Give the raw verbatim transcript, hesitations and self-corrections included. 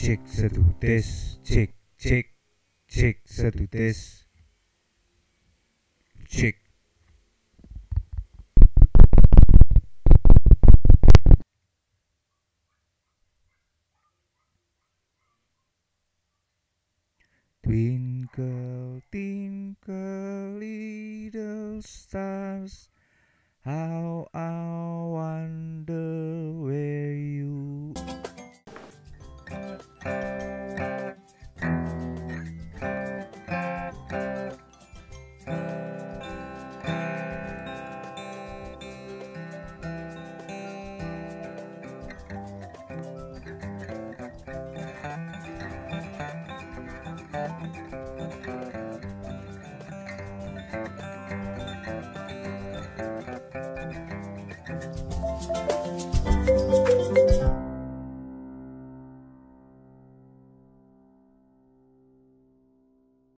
cek satu tes, cek cek cek satu tes, cek. Twinkle twinkle little stars, how I wonder